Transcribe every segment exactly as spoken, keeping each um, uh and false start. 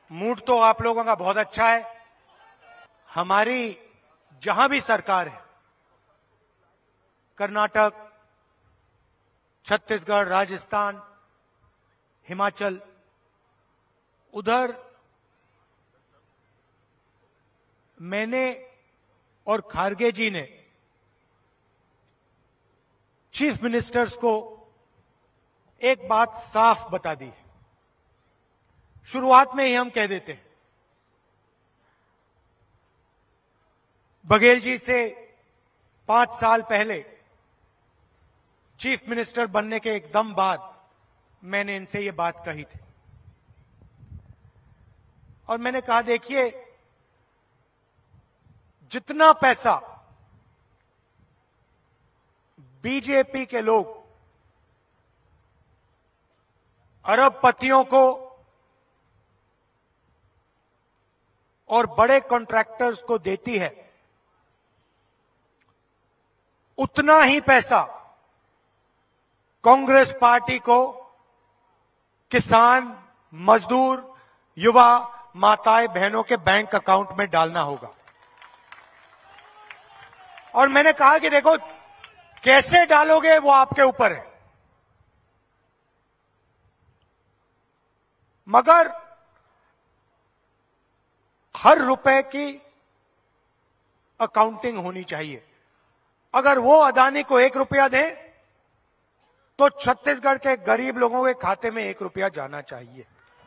Mood तो आप लोगों का बहुत अच्छा है। हमारी जहां भी सरकार है, कर्नाटक, छत्तीसगढ़, राजस्थान, हिमाचल, उधर मैंने और खारगे जी ने चीफ मिनिस्टर्स को एक बात साफ बता दी है। शुरुआत में ही हम कह देते हैं, बघेल जी से पांच साल पहले चीफ मिनिस्टर बनने के एकदम बाद मैंने इनसे ये बात कही थी और मैंने कहा, देखिए, जितना पैसा बीजेपी के लोग अरबपतियों को और बड़े कॉन्ट्रैक्टर्स को देती है, उतना ही पैसा कांग्रेस पार्टी को किसान, मजदूर, युवा, माताएं, बहनों के बैंक अकाउंट में डालना होगा। और मैंने कहा कि देखो, कैसे डालोगे वो आपके ऊपर है, मगर हर रुपए की अकाउंटिंग होनी चाहिए। अगर वो अदानी को एक रुपया दे तो छत्तीसगढ़ के गरीब लोगों के खाते में एक रुपया जाना चाहिए।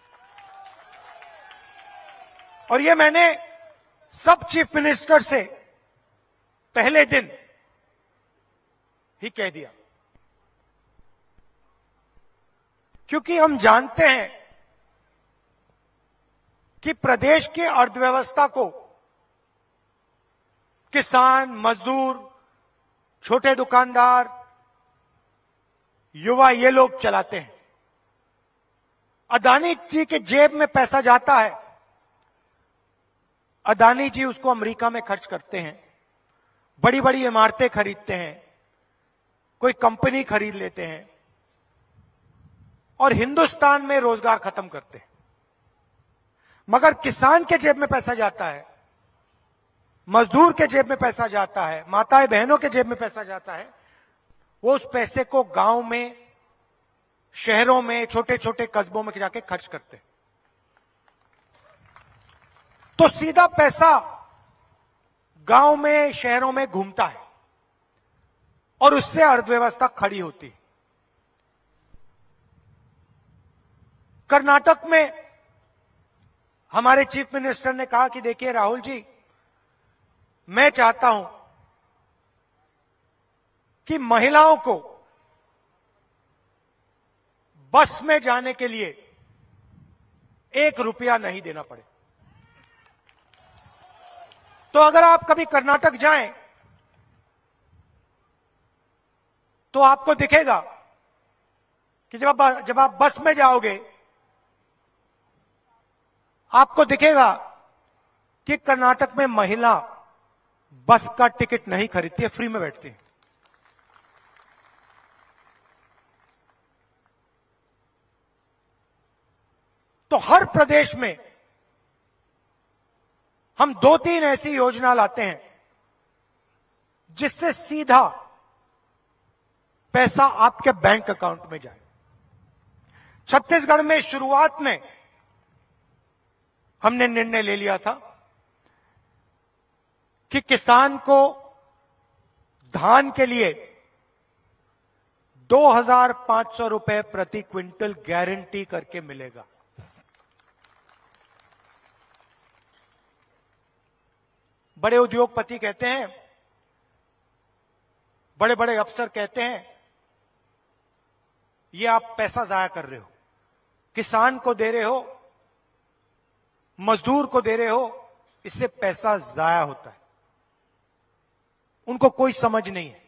और ये मैंने सब चीफ मिनिस्टर से पहले दिन ही कह दिया, क्योंकि हम जानते हैं कि प्रदेश की अर्थव्यवस्था को किसान, मजदूर, छोटे दुकानदार, युवा, ये लोग चलाते हैं। अदानी जी के जेब में पैसा जाता है, अदानी जी उसको अमेरिका में खर्च करते हैं, बड़ी बड़ी इमारतें खरीदते हैं, कोई कंपनी खरीद लेते हैं और हिंदुस्तान में रोजगार खत्म करते हैं। मगर किसान के जेब में पैसा जाता है, मजदूर के जेब में पैसा जाता है, माताएं बहनों के जेब में पैसा जाता है, वो उस पैसे को गांव में, शहरों में, छोटे छोटे कस्बों में जाके खर्च करते हैं। तो सीधा पैसा गांव में, शहरों में घूमता है और उससे अर्थव्यवस्था खड़ी होती है। कर्नाटक में हमारे चीफ मिनिस्टर ने कहा कि देखिए राहुल जी, मैं चाहता हूं कि महिलाओं को बस में जाने के लिए एक रुपया नहीं देना पड़े। तो अगर आप कभी कर्नाटक जाएं तो आपको दिखेगा कि जब आप जब आप बस में जाओगे, आपको दिखेगा कि कर्नाटक में महिला बस का टिकट नहीं खरीदती है, फ्री में बैठती है। तो हर प्रदेश में हम दो तीन ऐसी योजना लाते हैं जिससे सीधा पैसा आपके बैंक अकाउंट में जाए। छत्तीसगढ़ में शुरुआत में हमने निर्णय ले लिया था कि किसान को धान के लिए दो हजार पांच सौ रुपए प्रति क्विंटल गारंटी करके मिलेगा। बड़े उद्योगपति कहते हैं, बड़े बड़े अफसर कहते हैं, ये आप पैसा जाया कर रहे हो, किसान को दे रहे हो, मजदूर को दे रहे हो, इससे पैसा जाया होता है। उनको कोई समझ नहीं है।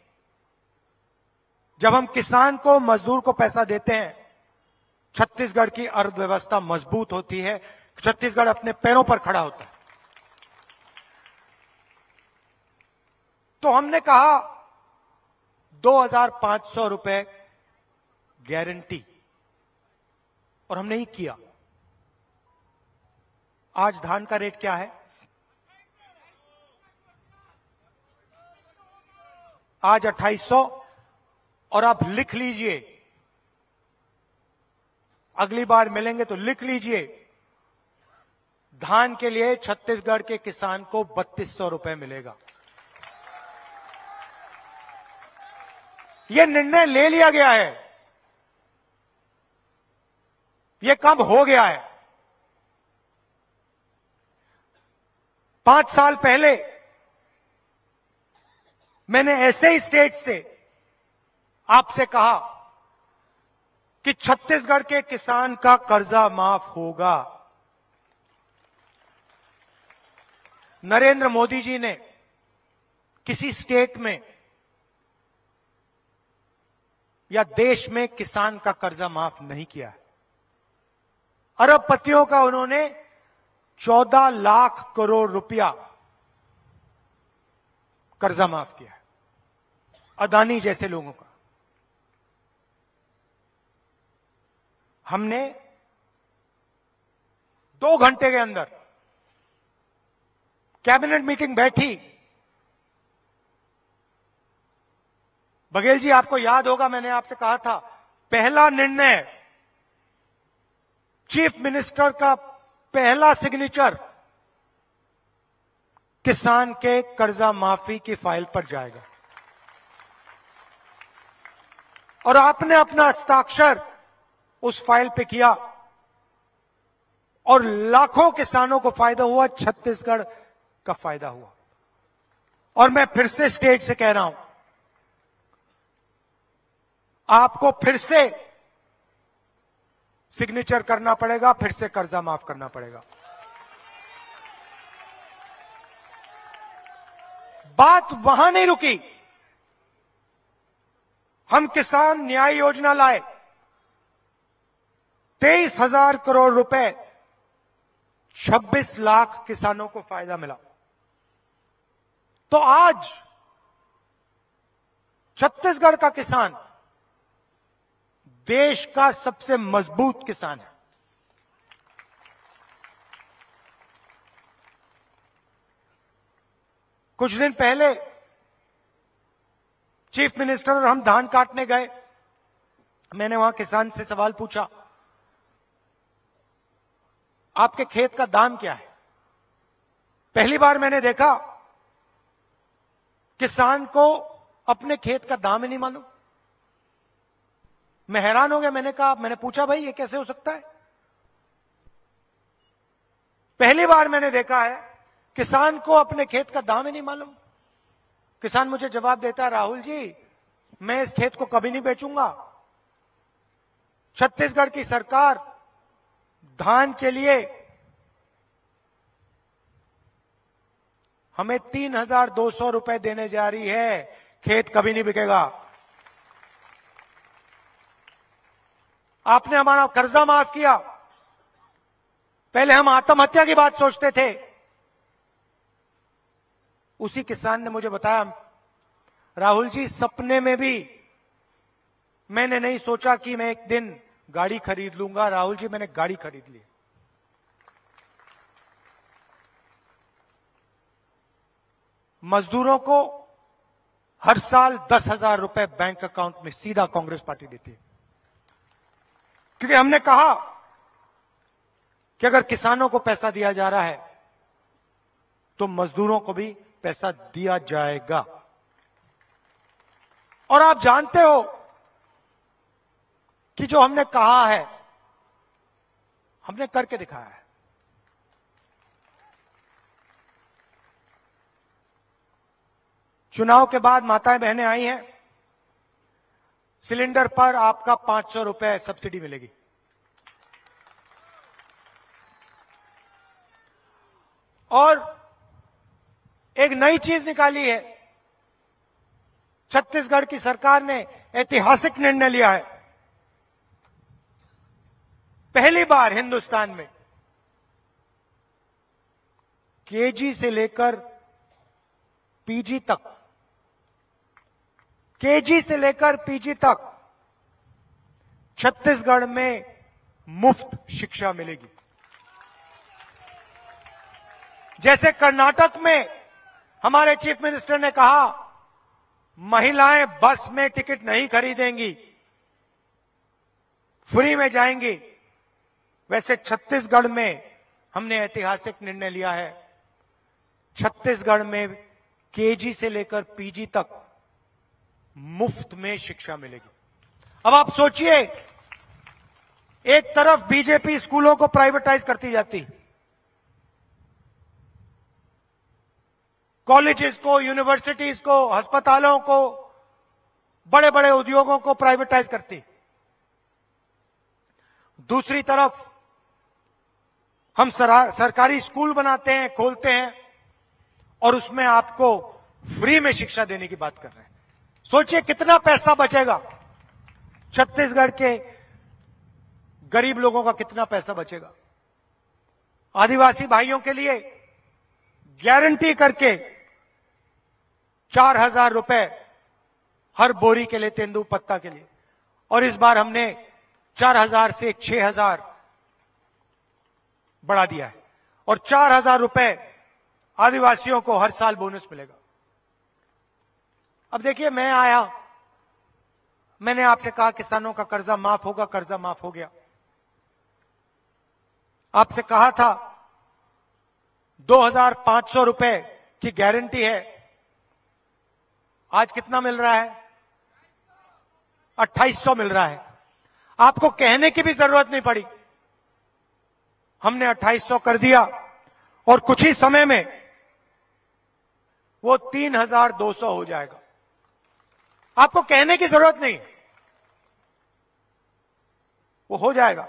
जब हम किसान को, मजदूर को पैसा देते हैं, छत्तीसगढ़ की अर्थव्यवस्था मजबूत होती है, छत्तीसगढ़ अपने पैरों पर खड़ा होता है। तो हमने कहा दो हजार पांच सौ रुपए गारंटी, और हमने ही किया। आज धान का रेट क्या है? आज अट्ठाईस सौ। और आप लिख लीजिए, अगली बार मिलेंगे तो लिख लीजिए, धान के लिए छत्तीसगढ़ के किसान को बत्तीस सौ रुपए मिलेगा। यह निर्णय ले लिया गया है, यह कब हो गया है? पांच साल पहले मैंने ऐसे ही स्टेट से आपसे कहा कि छत्तीसगढ़ के किसान का कर्जा माफ होगा। नरेंद्र मोदी जी ने किसी स्टेट में या देश में किसान का कर्जा माफ नहीं किया है। अरबपतियों का उन्होंने चौदह लाख करोड़ रुपया कर्जा माफ किया है, अदानी जैसे लोगों का। हमने दो घंटे के अंदर कैबिनेट मीटिंग बैठी। बघेल जी, आपको याद होगा मैंने आपसे कहा था, पहला निर्णय, चीफ मिनिस्टर का पहला सिग्नेचर किसान के कर्जा माफी की फाइल पर जाएगा। और आपने अपना हस्ताक्षर उस फाइल पे किया और लाखों किसानों को फायदा हुआ, छत्तीसगढ़ का फायदा हुआ। और मैं फिर से स्टेज से कह रहा हूं, आपको फिर से सिग्नेचर करना पड़ेगा, फिर से कर्जा माफ करना पड़ेगा। बात वहां नहीं रुकी। हम किसान न्याय योजना लाए, तेईस हजार करोड़ रुपए, छब्बीस लाख किसानों को फायदा मिला। तो आज छत्तीसगढ़ का किसान देश का सबसे मजबूत किसान है। कुछ दिन पहले चीफ मिनिस्टर और हम धान काटने गए। मैंने वहां किसान से सवाल पूछा, आपके खेत का दाम क्या है? पहली बार मैंने देखा किसान को अपने खेत का दाम ही नहीं मालूम। मैं हैरान हो गया। मैंने कहा, मैंने पूछा, भाई ये कैसे हो सकता है? पहली बार मैंने देखा है किसान को अपने खेत का दाम ही नहीं मालूम। किसान मुझे जवाब देता है, राहुल जी मैं इस खेत को कभी नहीं बेचूंगा। छत्तीसगढ़ की सरकार धान के लिए हमें तीन हजार दो सौ रुपए देने जा रही है, खेत कभी नहीं बिकेगा। आपने हमारा कर्जा माफ किया। पहले हम आत्महत्या की बात सोचते थे। उसी किसान ने मुझे बताया, राहुल जी सपने में भी मैंने नहीं सोचा कि मैं एक दिन गाड़ी खरीद लूंगा। राहुल जी मैंने गाड़ी खरीद ली। मजदूरों को हर साल दस हजार रुपए बैंक अकाउंट में सीधा कांग्रेस पार्टी देती है, क्योंकि हमने कहा कि अगर किसानों को पैसा दिया जा रहा है तो मजदूरों को भी पैसा दिया जाएगा। और आप जानते हो कि जो हमने कहा है हमने करके दिखाया है। चुनाव के बाद माताएं बहनें आई हैं, सिलेंडर पर आपका पांच सौ रुपए सब्सिडी मिलेगी। और एक नई चीज निकाली है, छत्तीसगढ़ की सरकार ने ऐतिहासिक निर्णय लिया है। पहली बार हिंदुस्तान में केजी से लेकर पीजी तक, केजी से लेकर पीजी तक छत्तीसगढ़ में मुफ्त शिक्षा मिलेगी। जैसे कर्नाटक में हमारे चीफ मिनिस्टर ने कहा महिलाएं बस में टिकट नहीं खरीदेंगी, फ्री में जाएंगी, वैसे छत्तीसगढ़ में हमने ऐतिहासिक निर्णय लिया है। छत्तीसगढ़ में केजी से लेकर पीजी तक मुफ्त में शिक्षा मिलेगी। अब आप सोचिए, एक तरफ बीजेपी स्कूलों को प्राइवेटाइज करती जाती, कॉलेजेस को, यूनिवर्सिटीज को, अस्पतालों को, बड़े बड़े उद्योगों को प्राइवेटाइज करती, दूसरी तरफ हम सरकारी स्कूल बनाते हैं, खोलते हैं और उसमें आपको फ्री में शिक्षा देने की बात कर रहे हैं। सोचिए कितना पैसा बचेगा, छत्तीसगढ़ के गरीब लोगों का कितना पैसा बचेगा। आदिवासी भाइयों के लिए गारंटी करके चार हजार रुपए हर बोरी के लिए, तेंदू पत्ता के लिए, और इस बार हमने चार हजार से छह हजार बढ़ा दिया है और चार हजार रुपए आदिवासियों को हर साल बोनस मिलेगा। अब देखिए, मैं आया, मैंने आपसे कहा किसानों का कर्जा माफ होगा, कर्जा माफ हो गया। आपसे कहा था दो हजार पांच सौ रुपए की गारंटी है, आज कितना मिल रहा है? अट्ठाईस सौ मिल रहा है। आपको कहने की भी जरूरत नहीं पड़ी, हमने अट्ठाईस सौ कर दिया और कुछ ही समय में वो तीन हजार दो सौ हो जाएगा। आपको कहने की जरूरत नहीं, वो हो जाएगा।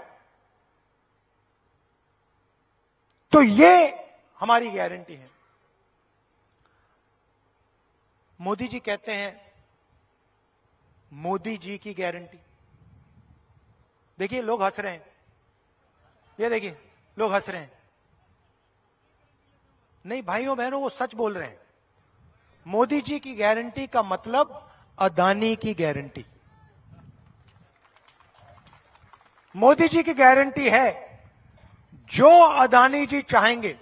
तो ये हमारी गारंटी है। मोदी जी कहते हैं मोदी जी की गारंटी। देखिए लोग हंस रहे हैं, ये देखिए लोग हंस रहे हैं। नहीं भाइयों बहनों, वो सच बोल रहे हैं। मोदी जी की गारंटी का मतलब अदानी की गारंटी। मोदी जी की गारंटी है जो अदानी जी चाहेंगे,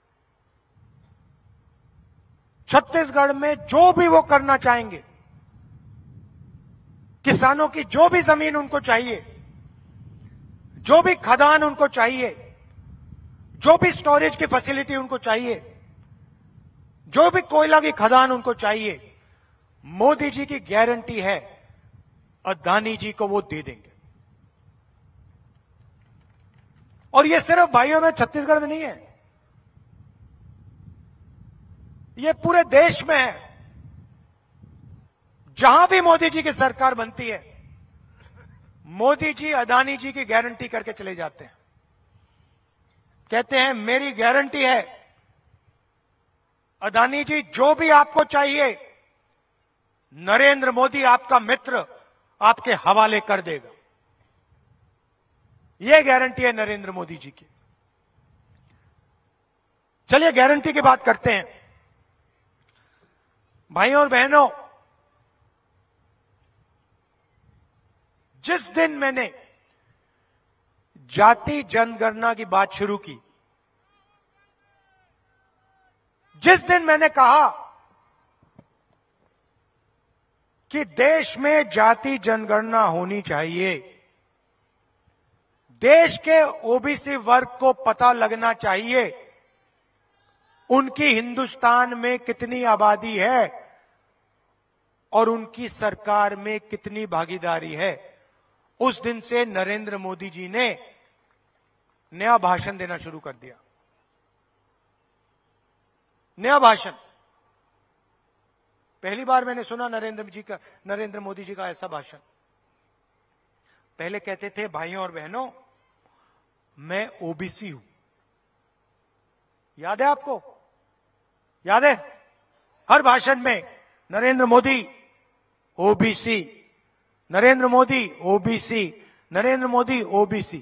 छत्तीसगढ़ में जो भी वो करना चाहेंगे, किसानों की जो भी जमीन उनको चाहिए, जो भी खदान उनको चाहिए, जो भी स्टोरेज की फैसिलिटी उनको चाहिए, जो भी कोयला की खदान उनको चाहिए, मोदी जी की गारंटी है अदानी जी को वो दे देंगे। और ये सिर्फ भाइयों में छत्तीसगढ़ में नहीं है, ये पूरे देश में है। जहां भी मोदी जी की सरकार बनती है, मोदी जी अदानी जी की गारंटी करके चले जाते हैं। कहते हैं मेरी गारंटी है अदानी जी, जो भी आपको चाहिए नरेंद्र मोदी आपका मित्र आपके हवाले कर देगा। यह गारंटी है नरेंद्र मोदी जी की। चलिए गारंटी की बात करते हैं। भाइयों और बहनों, जिस दिन मैंने जाति जनगणना की बात शुरू की, जिस दिन मैंने कहा कि देश में जाति जनगणना होनी चाहिए, देश के ओबीसी वर्ग को पता लगना चाहिए उनकी हिंदुस्तान में कितनी आबादी है और उनकी सरकार में कितनी भागीदारी है, उस दिन से नरेंद्र मोदी जी ने नया भाषण देना शुरू कर दिया। नया भाषण पहली बार मैंने सुना नरेंद्र जी का, नरेंद्र मोदी जी का ऐसा भाषण। पहले कहते थे भाइयों और बहनों मैं ओबीसी हूं। याद है आपको? याद है? हर भाषण में Narendra Modi OBC, Narendra Modi OBC, Narendra Modi OBC.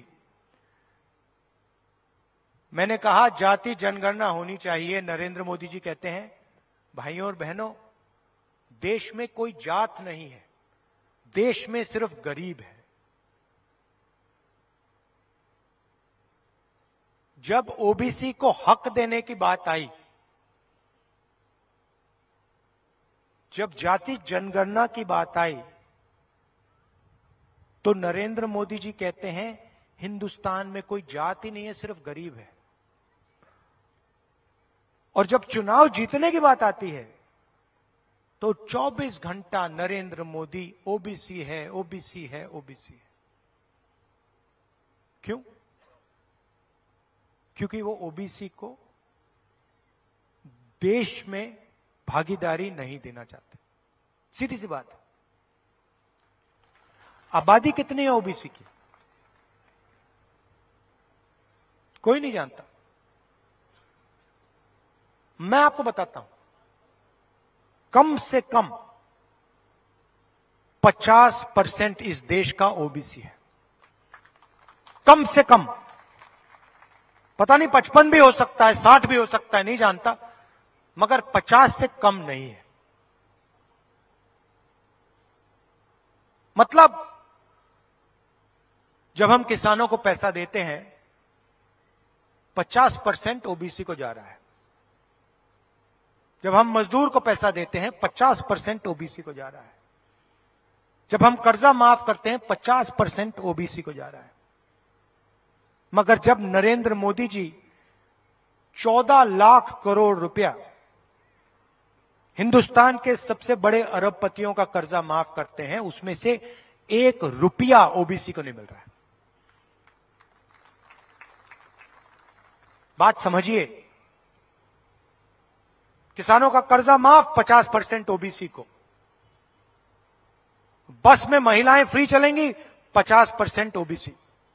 मैंने कहा जाति जनगणना होनी चाहिए। नरेंद्र मोदी जी कहते हैं भाइयों और बहनों देश में कोई जात नहीं है, देश में सिर्फ गरीब है। जब ओबीसी को हक देने की बात आई जब जाति जनगणना की बात आई तो नरेंद्र मोदी जी कहते हैं हिंदुस्तान में कोई जाति नहीं है, सिर्फ गरीब है। और जब चुनाव जीतने की बात आती है तो चौबीस घंटा नरेंद्र मोदी ओबीसी है, ओबीसी है, ओबीसी है। क्यों? क्योंकि वो ओबीसी को देश में भागीदारी नहीं देना चाहते। सीधी सी बात है। आबादी कितनी है ओबीसी की? कोई नहीं जानता। मैं आपको बताता हूं, कम से कम पचास परसेंट इस देश का ओबीसी है। कम से कम। पता नहीं पचपन भी हो सकता है, साठ भी हो सकता है, नहीं जानता, मगर पचास से कम नहीं है। मतलब जब हम किसानों को पैसा देते हैं पचास परसेंट ओबीसी को जा रहा है। जब हम मजदूर को पैसा देते हैं पचास परसेंट ओबीसी को जा रहा है। जब हम कर्जा माफ करते हैं पचास परसेंट ओबीसी को जा रहा है। मगर जब नरेंद्र मोदी जी चौदह लाख करोड़ रुपया हिंदुस्तान के सबसे बड़े अरबपतियों का कर्जा माफ करते हैं, उसमें से एक रुपया ओबीसी को नहीं मिल रहा है। बात समझिए। किसानों का कर्जा माफ पचास परसेंट ओबीसी को। बस में महिलाएं फ्री चलेंगी पचास परसेंट ओबीसी।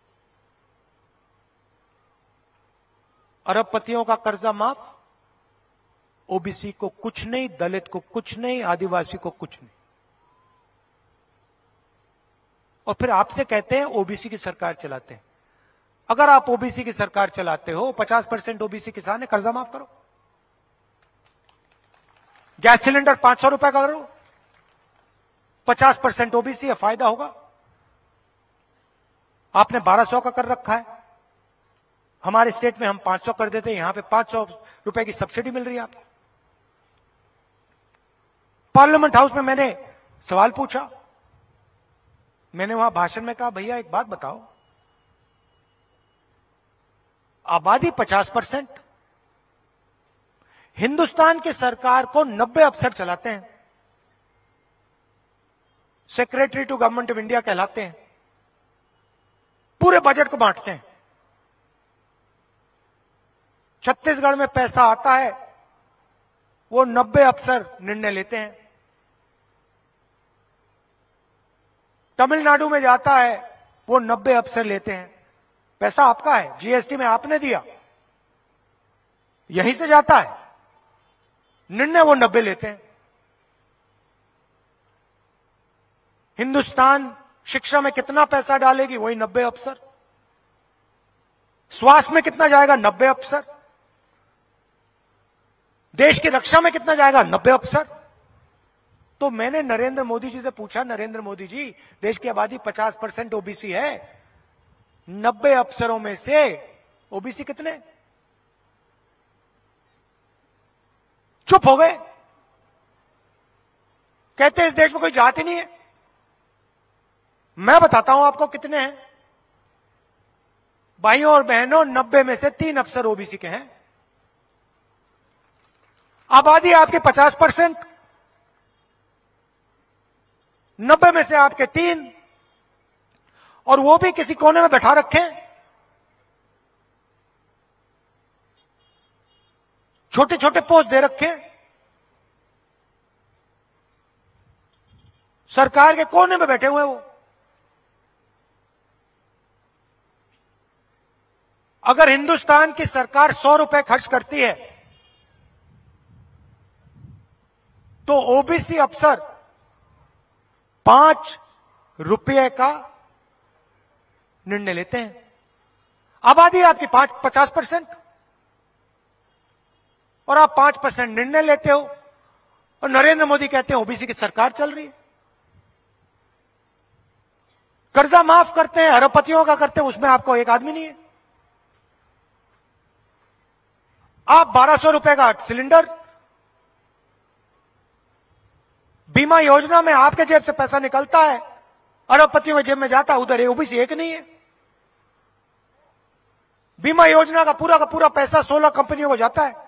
अरबपतियों का कर्जा माफ, ओबीसी को कुछ नहीं, दलित को कुछ नहीं, आदिवासी को कुछ नहीं। और फिर आपसे कहते हैं ओबीसी की सरकार चलाते हैं। अगर आप ओबीसी की सरकार चलाते हो, पचास परसेंट ओबीसी किसान है, कर्जा माफ करो। गैस सिलेंडर पांच सौ रुपए का करो, पचास परसेंट ओबीसी है, फायदा होगा। आपने बारह सौ का कर रखा है। हमारे स्टेट में हम पांच सौ कर देते हैं, यहां पे पांच सौ रुपए की सब्सिडी मिल रही है आपको। पार्लियामेंट हाउस में मैंने सवाल पूछा। मैंने वहां भाषण में कहा, भैया एक बात बताओ, आबादी पचास परसेंट, हिंदुस्तान की सरकार को नब्बे अफसर चलाते हैं, secretary to government of India कहलाते हैं, पूरे बजट को बांटते हैं। छत्तीसगढ़ में पैसा आता है, वो नब्बे अफसर निर्णय लेते हैं। तमिलनाडु में जाता है, वो नब्बे अफसर लेते हैं। पैसा आपका है, जीएसटी में आपने दिया, यहीं से जाता है, निर्णय वो नब्बे लेते हैं। हिंदुस्तान शिक्षा में कितना पैसा डालेगी, वही नब्बे अफसर। स्वास्थ्य में कितना जाएगा, नब्बे अफसर। देश की रक्षा में कितना जाएगा, नब्बे अफसर। तो मैंने नरेंद्र मोदी जी से पूछा, नरेंद्र मोदी जी, देश की आबादी पचास परसेंट ओबीसी है, नब्बे अफसरों में से ओबीसी कितने? चुप हो गए। कहते हैं इस देश में कोई जाति नहीं है। मैं बताता हूं आपको कितने हैं। भाइयों और बहनों, नब्बे में से तीन अफसर ओबीसी के हैं। आबादी आपके पचास परसेंट, नब्बे में से आपके तीन, और वो भी किसी कोने में बैठा रखे। छोटे छोटे पोस्ट दे रखे, सरकार के कोने में बैठे हुए वो। अगर हिंदुस्तान की सरकार सौ रुपए खर्च करती है तो ओबीसी अफसर पांच रुपये का निर्णय लेते हैं। आबादी आपकी पांच पचास परसेंट और आप पांच परसेंट निर्णय लेते हो, और नरेंद्र मोदी कहते हैं ओबीसी की सरकार चल रही है। कर्जा माफ करते हैं, अरबपतियों का करते हैं, उसमें आपको एक आदमी नहीं है। आप बारह सौ रुपए का सिलेंडर, बीमा योजना में आपके जेब से पैसा निकलता है, अरबपतियों के जेब में जाता है, उधर ओबीसी एक नहीं है। बीमा योजना का पूरा का पूरा पैसा सोलह कंपनियों को जाता है।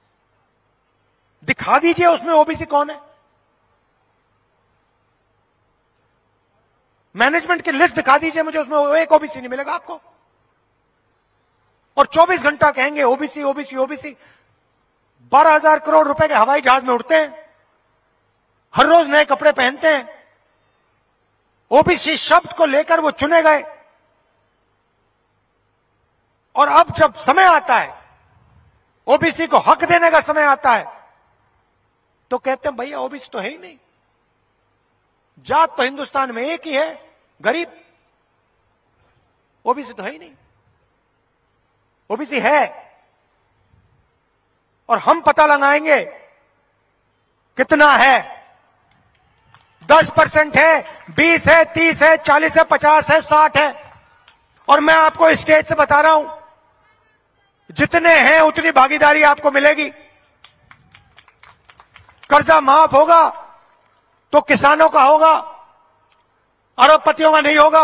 दिखा दीजिए उसमें ओबीसी कौन है, मैनेजमेंट की लिस्ट दिखा दीजिए मुझे, उसमें एक ओबीसी नहीं मिलेगा आपको। और चौबीस घंटा कहेंगे ओबीसी ओबीसी ओबीसी। बारह हजार करोड़ रुपए के हवाई जहाज में उड़ते हैं, हर रोज नए कपड़े पहनते हैं। ओबीसी शब्द को लेकर वो चुने गए, और अब जब समय आता है, ओबीसी को हक देने का समय आता है, तो कहते हैं भैया ओबीसी तो है ही नहीं, जात तो हिंदुस्तान में एक ही है, गरीब, ओबीसी तो है ही नहीं। ओबीसी है, और हम पता लगाएंगे कितना है। दस परसेंट है, बीस है, तीस है, चालीस है, पचास है, साठ है। और मैं आपको इस स्टेज से बता रहा हूं, जितने हैं उतनी भागीदारी आपको मिलेगी। कर्जा माफ होगा तो किसानों का होगा, अरबपतियों का नहीं होगा।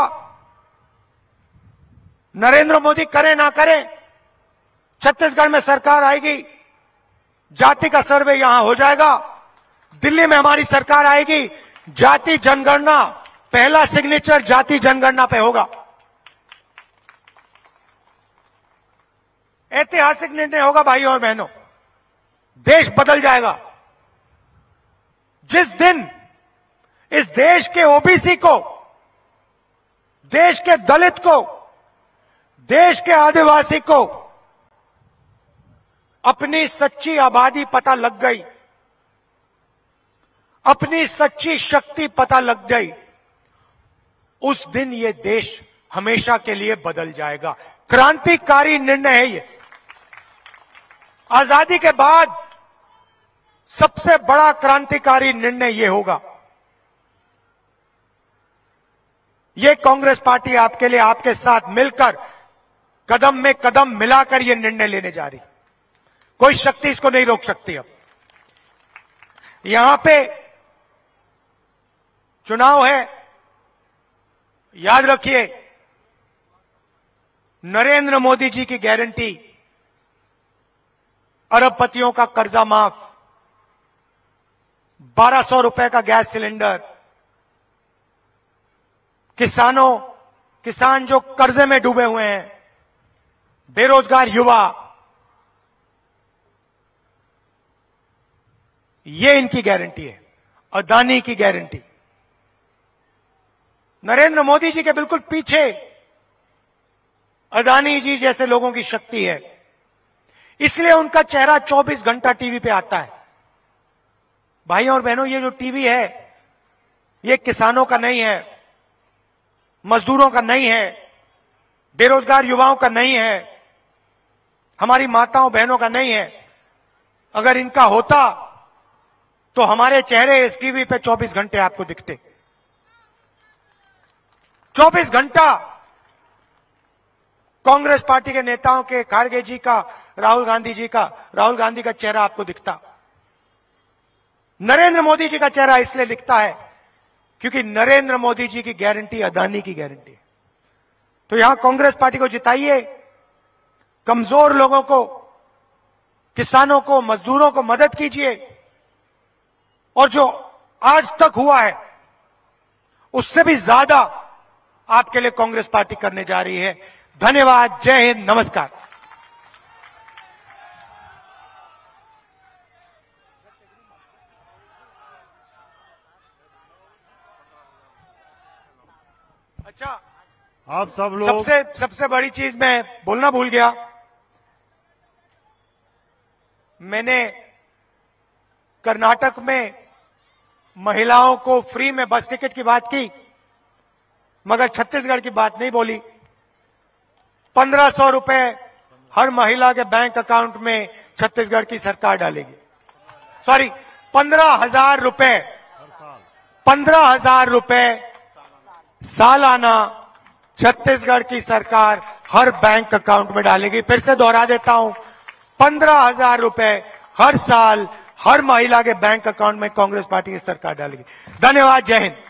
नरेंद्र मोदी करे ना करे, छत्तीसगढ़ में सरकार आएगी, जाति का सर्वे यहां हो जाएगा। दिल्ली में हमारी सरकार आएगी, जाति जनगणना, पहला सिग्नेचर जाति जनगणना पे होगा। ऐतिहासिक निर्णय होगा भाइयों और बहनों, देश बदल जाएगा। जिस दिन इस देश के ओबीसी को, देश के दलित को, देश के आदिवासी को अपनी सच्ची आबादी पता लग गई, अपनी सच्ची शक्ति पता लग गई, उस दिन ये देश हमेशा के लिए बदल जाएगा। क्रांतिकारी निर्णय है ये। आजादी के बाद सबसे बड़ा क्रांतिकारी निर्णय ये होगा। ये कांग्रेस पार्टी आपके लिए, आपके साथ मिलकर, कदम में कदम मिलाकर ये निर्णय लेने जा रही। कोई शक्ति इसको नहीं रोक सकती। अब यहां पे चुनाव है, याद रखिए, नरेंद्र मोदी जी की गारंटी, अरबपतियों का कर्जा माफ, बारह सौ रुपए का गैस सिलेंडर, किसानों किसान जो कर्जे में डूबे हुए हैं, बेरोजगार युवा, ये इनकी गारंटी है। अदानी की गारंटी, नरेंद्र मोदी जी के बिल्कुल पीछे अदानी जी जैसे लोगों की शक्ति है, इसलिए उनका चेहरा चौबीस घंटा टीवी पे आता है। भाइयों और बहनों, ये जो टीवी है, ये किसानों का नहीं है, मजदूरों का नहीं है, बेरोजगार युवाओं का नहीं है, हमारी माताओं बहनों का नहीं है। अगर इनका होता तो हमारे चेहरे इस टीवी पे चौबीस घंटे आपको दिखते। चौबीस घंटा कांग्रेस पार्टी के नेताओं के, खारगे जी का, राहुल गांधी जी का, राहुल गांधी का चेहरा आपको दिखता। नरेंद्र मोदी जी का चेहरा इसलिए दिखता है क्योंकि नरेंद्र मोदी जी की गारंटी अदानी की गारंटी है। तो यहां कांग्रेस पार्टी को जिताइए, कमजोर लोगों को, किसानों को, मजदूरों को मदद कीजिए, और जो आज तक हुआ है उससे भी ज्यादा आपके लिए कांग्रेस पार्टी करने जा रही है। धन्यवाद, जय हिंद, नमस्कार। अच्छा, आप सब लोग, सबसे सबसे बड़ी चीज मैं बोलना भूल गया, मैंने कर्नाटक में महिलाओं को फ्री में बस टिकट की बात की, मगर छत्तीसगढ़ की बात नहीं बोली। पंद्रह सौ रुपए हर महिला के बैंक अकाउंट में छत्तीसगढ़ की सरकार डालेगी। सॉरी, पंद्रह हजार रुपए पंद्रह हजार रुपए सालाना छत्तीसगढ़ की सरकार हर बैंक अकाउंट में डालेगी। फिर से दोहरा देता हूं, पंद्रह हजार रुपए हर साल हर महिला के बैंक अकाउंट में कांग्रेस पार्टी की सरकार डालेगी। धन्यवाद। जय हिंद।